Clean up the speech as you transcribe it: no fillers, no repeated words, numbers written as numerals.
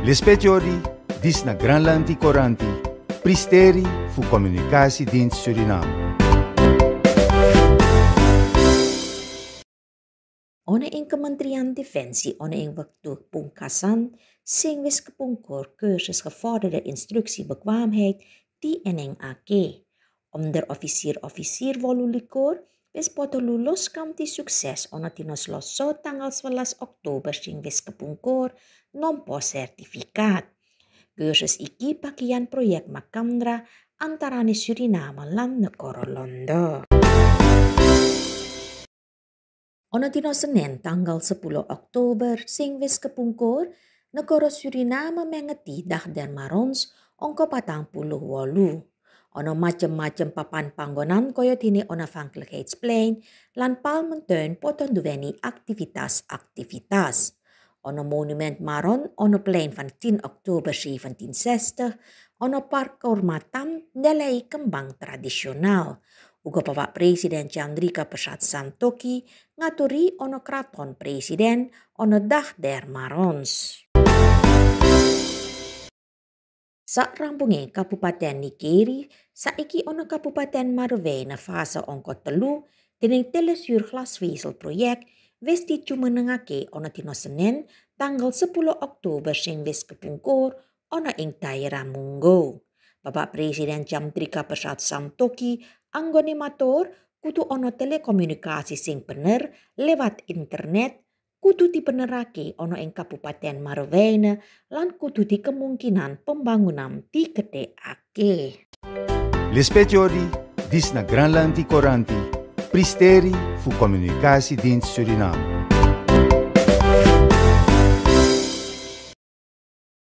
Lispetiori, dis na Granlandi Coranti, Pristeri fu Communicatiedienst Suriname. Ona in Kementerian Defensie, ona in waktu pungkasan, sing wis kepungkur cursus gevorderde instruksiebekwaamheid TNNAK. Onderofficier volulikur, wis poto lulus kamti sukses ona tinos loso tanggal 11 Oktober sing wis kepungkur nompo sertifikaat. Cursus iki bagian proyek Makamdra antarane Suriname lan negara Londo. Ono dino Senin tanggal 10 Oktober sing wis kepungkur, negara Suriname mengeti Dagder Marons ongko 48. Ono macem-macem papan panggonan koyo dini onafhankelijkheidsplein lan Palmentuin poto nduweni aktivitas. Ono monument Maron ono plein van 10 Oktober 1760, ono park Kormatam nelei kembang tradisional. Uga Bapak Presiden Chandrika Persat Santokhi ngaturi ono kraton presiden ono Dagder Marons. Sak rampunge Kabupaten Nikeri, saiki ono Kabupaten Merwe na fase ongko 3 dening telesuur glasvezel proyek wis dijumenengake ono dino Senin tanggal 10 Oktober sing wis kepungkur ono ing daerah Munggo. Bapak Presiden Chandrika Persat Santokhi anggone matur kudu ono telekomunikasi sing bener lewat internet, kudu dibenerake ono ing Kabupaten Merwe lan kudu di kemungkinan pembangunan digedekake. Lispetiori, dis na Granlandi Coranti, Pristeri fu Communicatiedienst Suriname.